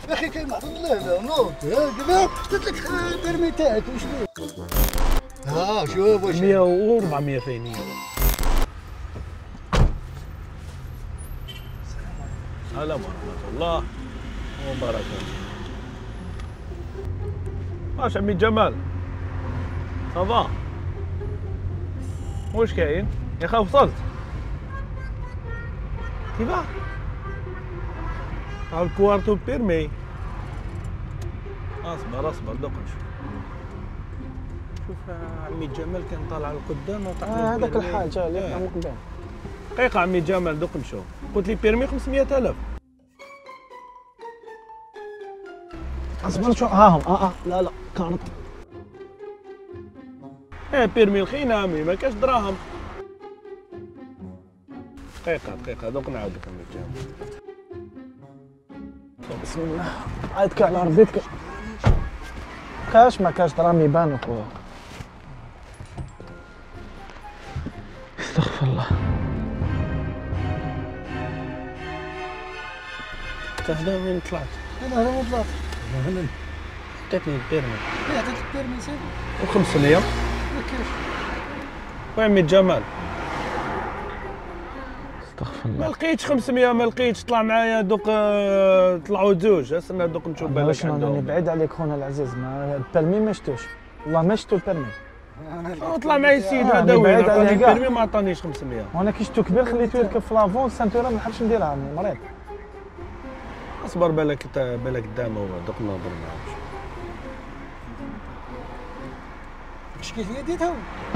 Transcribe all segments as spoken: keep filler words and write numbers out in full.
يا اخي كاين معطل لا نوض كذا قلت لك البرمي تاعك واش بيه؟ ها شوف واش مية وأربعمية فينية. السلام ورحمة الله وبركاته. واش عمي جمال؟ صافا؟ واش كاين؟ يا اخي وصلت؟ كيفاه؟ تاع الكوارتو بيرمي. اصبر اصبر دوك نشوف. شوف عمي جمال كان طالع لقدام وطاح آه هذاك الحاجه اللي كان قدام. دقيقة عمي جمال دوك نشوف. قلت لي بيرمي خمسمية ألف. اصبر نشوف هاهم اه اه لا لا كارت. ايه بيرمي الخينامي ما كاش دراهم. دقيقة دقيقة دوك نعاودك عمي جمال. بسم الله عيطك على ربيتك. كاش ما كاش دراهم يبان اخويا. استغفر الله. انت هنا وين طلعت؟ انا هنا وين طلعت؟ هنا عطيتني البيرمي. ايه عطيتك البرمي سيدي وخمسمية. ما كاش. وعمي جمال؟ استغفر ما الله. لقيتش خمسمية ما لقيتش طلع معايا دوك طلعوا زوج استنى دوك نشوف بالك واش راني عندهم. بعيد عليك خونا العزيز ما البرمي ما شتوش والله ما شتو البرمي. طلع معايا السيد آه، هذا أنا وين بعيد عطاني عليه كاع. البيرمي ما عطانيش خمسمية. وانا كي شتو كبير خليته يركب في لافون السانتوره ما نحبش نديرها مريض. اصبر بالك انت بالك قدامه هو دوك نهضر معاه. اش كيف ديتها؟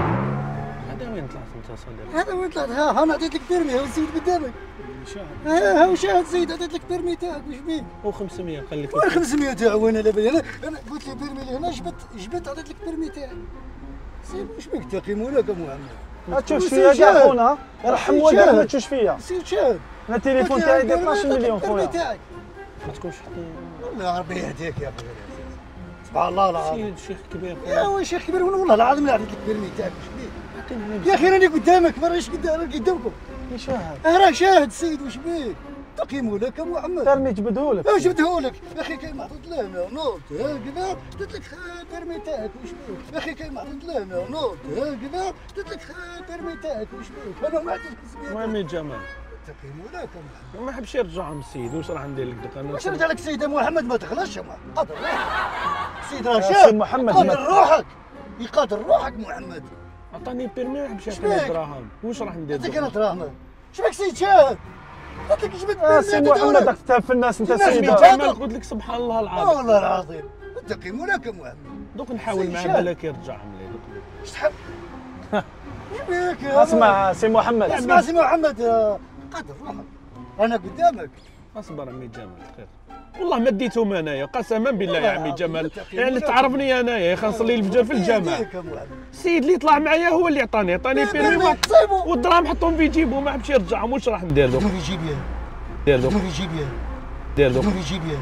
هذا وين طلعت انت صديق؟ هذا وين طلعت؟ ها انا عطيت لك بيرمي ها السيد قدامك. ها ها شاهد سيد عطيت لك بيرمي تاعك واش بيه؟ وخمسمية خليك وين خمسمية تاعو وين انا بالي انا انا قلت لي بيرمي لهنا جبت جبت عطيت لك بيرمي تاعك. سيد واش بيك تقيموا لك محمد؟ ما تشوفش فيا كاع خونا يرحم والديك ما تشوفش فيا. سيد شاهد انا التليفون تاعي داير اثناش مليون خويا. تاعك ما تكونش حتى والله ربي يهديك يا اخي سبحان الله العظيم. سيد شيخ كبير. يا هو شيخ كبير والله العظيم لا عطيت لك بيرمي تاعك واش بيه؟ يا اخي راني قدامك ما رانيش قدامك قدامكم. يشاهد. راه شاهد سيد واش بيه؟ تقيموا لك محمد. بيرمي جبدهولك. اش جبدهولك؟ يا اخي كاين محطوط لهنا نوض ها كذا قلت لك البيرمي تاعك واش بيه؟ يا اخي كاين محطوط لهنا نوض ها كذا قلت لك البيرمي تاعك واش بيه؟ انا ما عنديش خمسمية. عمي جمال تقيموا لك محمد. ما حبش يرجعهم السيد واش راح ندير لك دوك انا. واش رجع لك سيدي محمد ما تغلطش يا محمد قدر روحك. سيد راه سي شاب محمد قدر روحك يقدر روحك محمد. عطاني بيرمي ما حبش يعطيني دراهم واش راح ندير عطيك دوك؟ انا دراهم. شبك سيد شاب؟ قلت لك جبت آه سي محمد راك تتعب في الناس انت الناس سيدي. بيتها- جمال قلت لك سبحان الله العظيم. والله العظيم تقيموا لك يا محمد. دوك نحاول سيد معاه شاب. بالك يرجع عملي دوك. اش تحب؟ يبيك يا اسمع سي محمد. اسمع سي محمد قدر روحك انا قدامك. اصبر عمي جمال دقيقة. والله ما ديتهم انايا قسما بالله يا عمي جمال والله يعني تعرفني انايا يا اخي نصلي الفجر في الجامع. يهديك يا محمد. السيد اللي طلع معايا هو اللي عطاني عطاني بيرمي بيرمي ما- تصيبوا. والدراهم حطهم في جيبه ما حبش يرجعهم واش راح ندير دوك؟ دور يجيب يا دير دوك دور يجيب يا دير دوك دور يجيب يا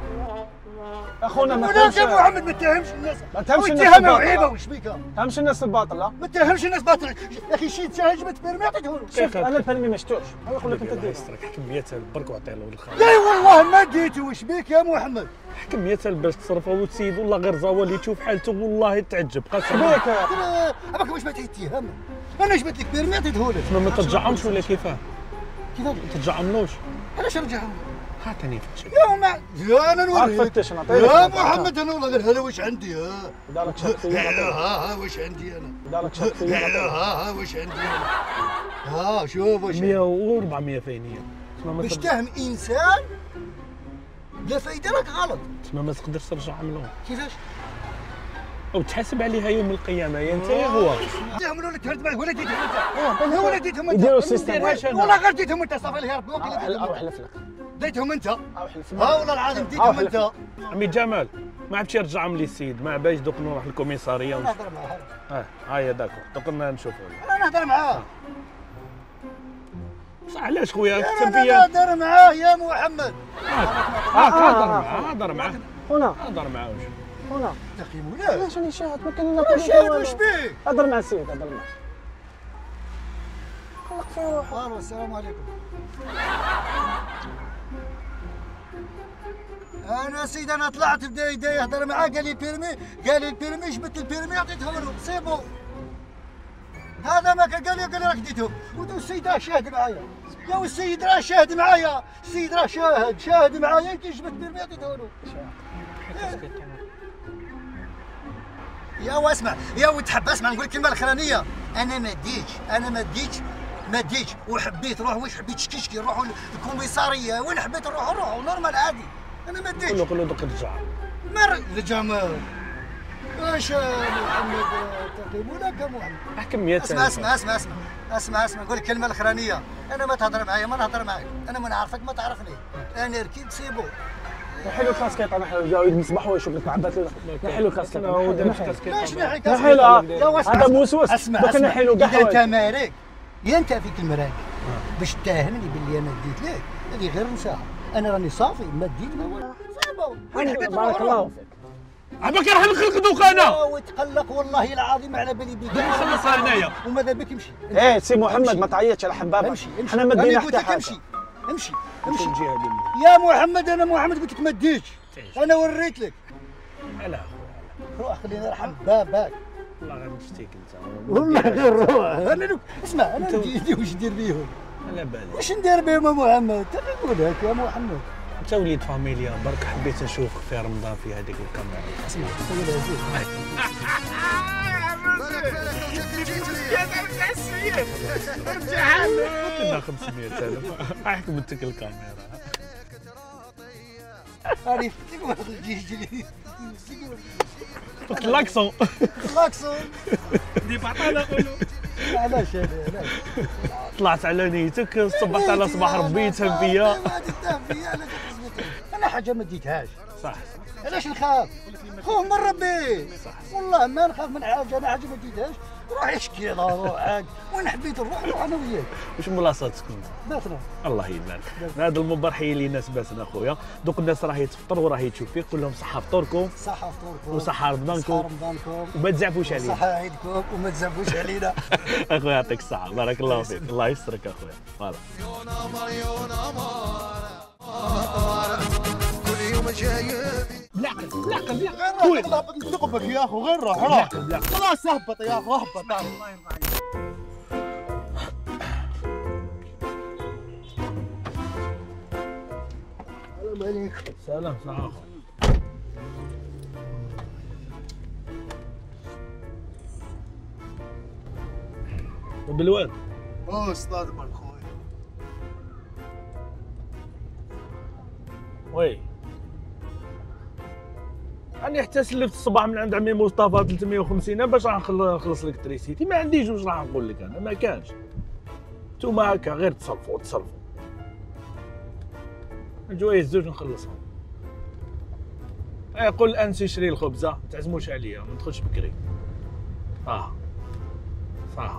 اخونا ما ولاك تهمش يا محمد ما تهمش الناس. ما تهمش الناس واتهام وعيبه الباطلة. واش بيك؟ ما تهمش الناس الباطله. ما تهمش الناس باطل. يا اخي شي تشاهد جبت بيرمي عطيته له. شوف انا البرمي ما شتوش انا نقول لك انت الله دير. يسترك حكم مية ألف برك وعطيه له الخير. لا والله ما ديته واش بيك يا محمد؟ حكم مية ألف باش تصرفه والسيد والله غير زاوى اللي تشوف حالته والله تعجب قسما. بيك انا اباك واش ما تتهم. انا جبت لك بيرمي عطيته لك. ما ترجعهمش ولا كيفاه؟ كيفاش؟ ما ترجعهملوش. علاش رجعهم؟ عطيني فتش. يا ما يا انا عاد نوريك. فتش نعطيك. يا محمد انا والله غير هلا واش عندي ها. دارك شخصيه. هلا ها ها واش عندي انا. دارك شخصيه. هلا ها ها واش عندي انا. ها شوف واش مية وأربعمية فينية. تسمى ما باش تقدر- تهم انسان بلا فايده راك غلط. تسمى ما تقدرش ترجع عملهم كيفاش؟ او تحاسب عليها يوم القيامه يا انت يا هو. تعملوا لك هرد بالك ولا ديتهم انت. هو ولا ديتهم انت. يديروا السيستم. والله غير ديتهم انت صافي لي هرب اروح اروح احلف لك. ديتهم انت. اروح احلف لك. ها والله العظيم ديتهم انت. عمي جمال ما عرفتش يرجع عملي السيد ما باش دوك نروح للكوميساريه ونشوف. نهضر معاه. اه هاي داكو دوك نشوفوا. انا نهضر معاه. بصح علاش خويا انا كتب فيا؟ نهضر معاه يا محمد. هاك هضر معاه هضر معاه هنا هضر معاه واش. هنا تقيموا لا. علاش راني شاهد ما كان انا شاهد واش بيه؟ هضر مع السيد هضر معاه. خلق في روحك. الو السلام عليكم. انا سيدي انا طلعت بدا يدا يهضر معاه قال لي بيرمي، قال لي البيرمي جبت البيرمي عطيته له سيبو. هذا ما كان قال لي قال لي راك ديته ودو السيد راه شاهد معايا. يا السيد راه شاهد معايا، السيد راه شاهد شاهد معايا كي جبت البيرمي عطيته له. يا واسمع يا وتحب اسمع نقول الكلمه الاخرانيه، انا ما ديتش انا ما ديتش ما ديتش وحبيت نروح واش حبيت شكي نروحوا للكوميساريه وين حبيت نروحوا نروحوا نورمال عادي. انا ما ديتش. قول له قول له دوك رجع. مر الجمال اش محمد تقيمونك يا محمد. احكم مية اسمع اسمع اسمع اسمع اسمع اسمع نقول الكلمه الاخرانيه، انا ما تهضر معايا ما نهضر معاك، انا ما نعرفك ما تعرفني، انا ركبت سيبو. نحلو الكاسكيط انا حلو جاو يصبحوا ويشوف لك عبات له نحلو الكاسكيط. ماشي نحي كاسكيط. نحلو هذا موسوس. اسمع دوك نحلو كاع اذا انت مالك يا انت فيك المراك باش تاهمني باللي انا ديت لك، هذه غير مساحه، انا راني صافي ما ديت ما والو صافي. وين حبيت بارك الله فيك. عباك راح نخلق دوك انا وتقلق والله العظيم على بالي بك. نخلصها هنايا وماذا بك امشي. ايه سي محمد ما تعيطش على حبابك. امشي امشي احنا ما دينا قلت حتى لك حاجه. امشي امشي امشي الجهه ديالي يا محمد. انا محمد قلت لك ما ديتش، انا وريت لك. على روح خليني نرحم باباك. والله غير نشتيك انت والله غير روح. انا لك اسمع انا ندير واش ندير بيهم على بالي. واش ندير بهم يا محمد؟ تقول لك يا محمد انت وليد فاميليا برك حبيت نشوفك في رمضان في هذيك الكاميرا. اسمع قول عزيز كنا خمسمية ألف حكمتك الكاميرا. عرفت كيف واحد الجيجلي اللاكسون لاكسون دي بعطانا قولوا علاش هذا علاش طلعت على نيتك صبحت على صباح ربي تهم فيا. ما تتهم فيا علاش تثبت؟ انا حاجه ما ديتهاش. صح علاش نخاف؟ خوف من ربي. والله ما نخاف من حاجه، انا حاجه ما ديتهاش روح اشكي على روحك وين حبيت نروح نروح انا وياك. واش بلاصتكم؟ باتنا الله يبارك. هذا المنبر حي لي الناس باسنا خويا، دوك الناس راهي تفطر وراهي تشوف فيك، قول لهم صحه فطوركم صحه فطوركم وصحه رمضانكم صحه رمضانكم وما تزعفوش علينا. صحه عيدكم وما تزعفوش علينا. اخويا يعطيك الصحه بارك الله فيك الله يسترك اخويا. فوالا بالعقل بالعقل بالعقل غير روح هبط نثقبك يا اخو غير روح روح خلاص اهبط يا اخو اهبط. الله يرضى عليك. السلام عليكم. سلام سلام بالواد. اوه استاذ مال خويا. وي راني حتى سلفت الصباح من عند عمي مصطفى ثلاثمية وخمسين باش راح نخلص لك تريسيتي، ما عنديش واش راح نقول لك انا، ما كانش. نتوما هكا غير تصرفوا تصرفوا الجوايز زوج نخلصهم. اي قول انسي شري الخبزه ما تعزموش عليا ما ندخلش بكري. اه صح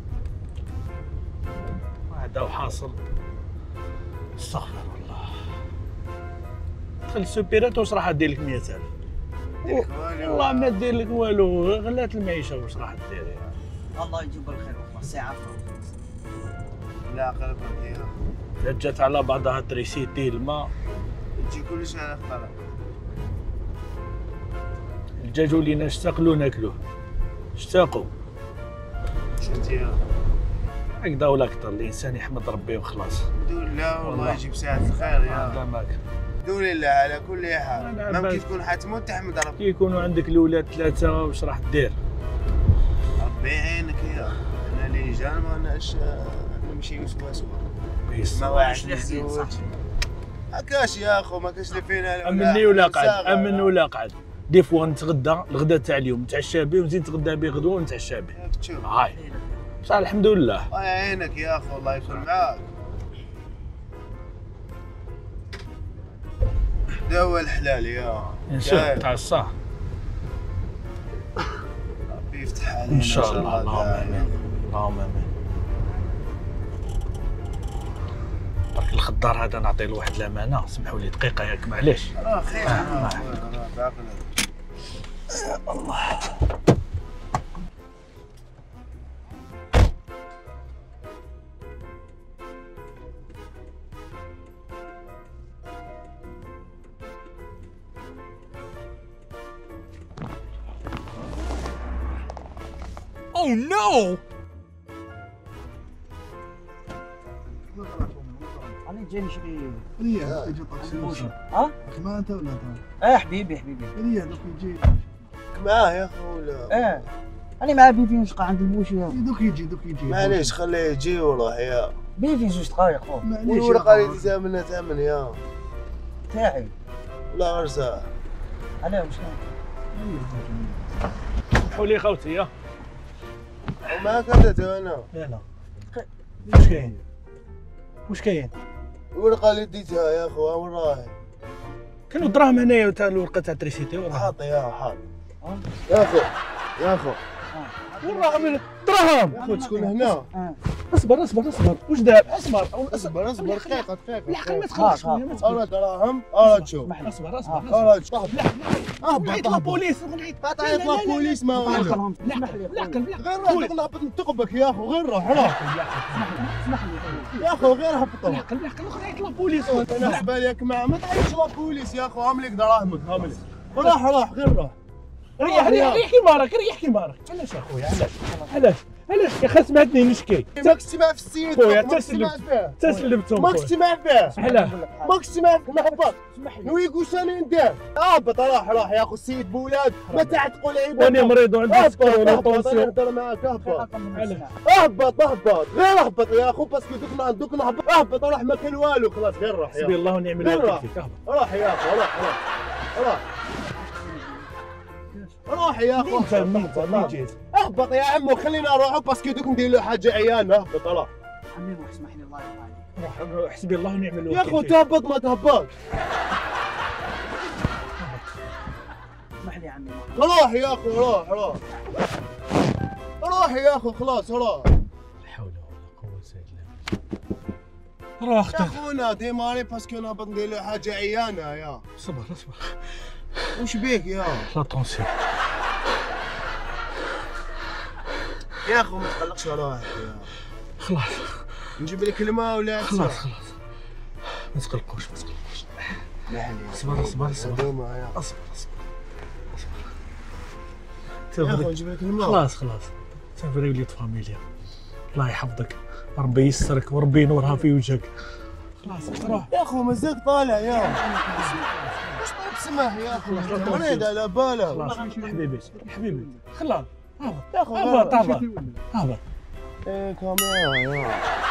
هذا وحاصل. استغفر الله. دخل السوبيرات واش راح دير لك مية ألف؟ والله ما دير لك والو، غلات المعيشه واش راح دير يا الله يجيب الخير وخلاص ساعه لا قلب فيها جات على بعضها تريسيتي الماء تجي كلش على خطرك. الدجاج ولينا اشتاقلو ناكلوه اشتاقوا شفتي هكذا ولا اكثر. الانسان يحمد ربي وخلاص. دول لا والله والله. يجيب ساعة الخير يا هذا ماك دول الله على كل أنا حال. ممكن بس- تكون حتموت تحمد ربي. كي يكونوا عندك الاولاد ثلاثه واش راح دير؟ ربي يعينك يا انا اللي جان ما ناش نمشي وسوا سوا. بيس ما واحد واحد الحديد، صح. الزوج ما كاش يا اخو ما كاش اللي فينا. امني ولا قعد امن ولا قعد. دي فوا نتغدى الغدا تاع اليوم نتعشى به ونزيد نتغدى به غدوه ونتعشى به. شوف هاي بصح الحمد لله. الله يعينك يا اخو الله يكون معاك. دوا الحلال يا نشوف جاي. تاع الصح ربي يفتح علينا ان شاء الله. اللهم امين اللهم امين. برك الخضار هذا نعطيه لواحد الامانه، سمحوا لي دقيقه ياك معليش. اه خير انا باقي انا جاي نشري ريال تجي طاكسي ها؟ ما انت ولا انت؟ اه حبيبي حبيبي ريال دوك يجي معاه يا اخي ولا اه انا مع بيبي نشقى عند البوشيه دوك يجي دوك يجي معليش خليه يجي وروح يا بيبي زوج دقايق خو معليش والورقه اللي تامنها تامن يا تاعي ولا غير ساعه علاه واش حولي خوتي يا وما كدت انا لا لا واش كاين واش كاين الورقه اللي ديتها يا اخو وين راهي كانوا دراهم هنايا تاع الورقه تاع تريسيتي وراه حاط يا حاط يا اخو يا اخو وين راه من دراهم يا اخو تكون هنا اه اصبر اصبر اصبر واش دار اصبر اصبر اصبر دقيقه دقيقه العقل ما تخرجش خويا ما تخرجش ارى دراهم ارى تشوف اصبر اصبر ارى تشوف نعيط لابوليس نعيط تعيط لابوليس ما والو بالعقل بالعقل غير روح نهبط نتقبك يا اخو غير روح روح اسمح لي يا اخو غير هبط بالعقل بالعقل نعيط لابوليس انا حبالك مع ما تعيطش لابوليس يا اخو هاملك دراهمك هاملك روح روح غير روح ريح ريح ريح كيمارك ريح كيمارك علاش اخويا علاش علاش علاش يا اخي سمعتني نشكي ماك تسمع في السيد خويا ماك تسمع فيه تسلمتهم ماك تسمع فيه علاه ماك تسمع فيه نهبط نوي واش راني ندير اهبط روح روح يا اخو السيد بولاد ما تعتقوا العباد وانا مريض وعندي اهبط سكر ولا اهبط انا طونسيون نهضر معاك اهبط علاش اهبط اهبط غير اهبط يا اخو باسكو دوك دوك نهبط اهبط روح ما كان والو خلاص غير روح حسبي يا الله ونعم غير الوكيل روح. فيك اهبط روح يا اخو روح روح روح روح يا اخو انت انت ما جيت اهبط يا عمو خلينا نروحوا باسكو دوك ندير له حاجه عيان اهبط روح عمي روح اسمح لي الله يرضى عليك روح حسبي الله ونعم الوكيل يا اخو فيك. تهبط ما تهبط اسمح لي يا عمي روح يا اخو روح روح روح يا اخو خلاص روح لا حول ولا قوة الا بالله روح يا اخونا ديماري باسكو نهبط ندير له حاجه عيانه يا صبر اصبر وش بيك يا لا طونسيون يا اخو ما تقلقش روحك يا خلاص نجيب لك الماء ولا خلاص خلاص ما تقلقوش ما تقلقوش اصبر اصبر اصبر يا اصبر اصبر اخو اصبر نجيب لك الماء خلاص خلاص سافري وليد فاميليا الله يحفظك ربي يسترك وربي ينورها في وجهك خلاص روح يا اخو مزاق طالع يا واش طيب سمح يا اخو مريض على باله خلاص حبيبي حبيبي خلاص هبط يا اخو هبط هبط هبط ايه كاميرا يا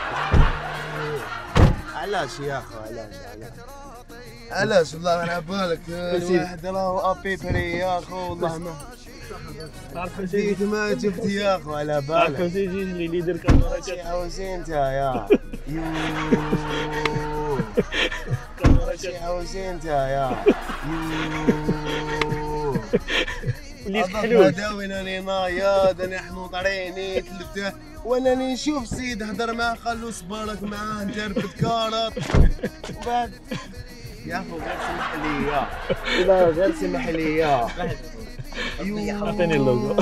علاش يا اخو علاش علاش علاش والله انا بالك الواحد راه ابي بري يا اخو والله ما عارف جيت ما جبت يا اخو على عارف بالك زي جي اللي يدير كاميرا شي حوسي انت يا يوه شي حوسي انت يا يوه وليت أضف حلول هذا وين راني نايض انا حنوط عيني تلفته وانني نشوف سيد هضر معاه خلو صبارك معاه نجرب كارط وبعد يا اخو غير سمح لي يا لا غير سمح لي يا عطيني اللوغو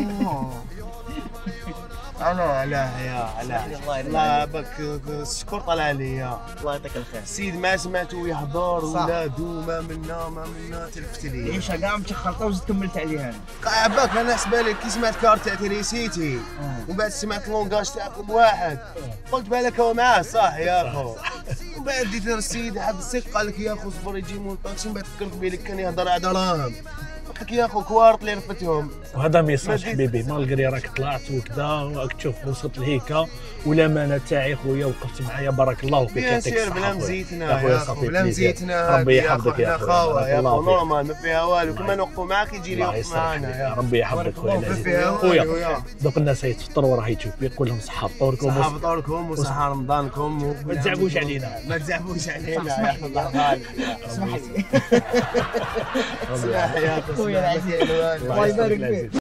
علاه علاه يا علاه الله بك الشكر طلع لي يا الله يعطيك الخير السيد ما سمعتو يهضر ولادو ما منا ما منا تلفت لي عيشه كاع متخلطه وزدت كملت عليها انا عباك انا حسبالي كي سمعت كارت تاع تريسيتي ومن بعد سمعت لونجاج تاعكم واحد قلت بالك هو معاه صح يا اخو ومن بعد ديت السيد حب السيق قال لك يا اخو صبر يجي مول طاكسي ومن بعد فكرت بلي كان يهضر على دراهم قلت لك يا اخو كوارط اللي رفدتهم وهذا ميساج حبيبي مالغري راك طلعت وكذا وراك تشوف وصلت لهيكا والامانه تاعي خويا وقفت معايا بارك الله فيك بيان يعطيك سير الصحه بلا خويا. مزيتنا يا خويا يا صافي اخو بلا بليزير. مزيتنا ربي هادي يا يحفظك اخو يا حنا خويا خاوه بارك يا الله اخو فيك. نورمال ما فيها والو كيما نوقفوا معاك يجي لي الله يوقف يستر معانا حبيبي. يا ربي يحفظك خويا الله العزيز. فيها والو خويا يا دوك الناس يتفطروا وراه يشوف يقول لهم صحه فطوركم صحة فطوركم وصحة رمضانكم ما تزعقوش علينا ما تزعقوش علينا يا اخو الله يخليك اسمح لي صباح يا اخو خويا العزيز. الله الله يبارك فيك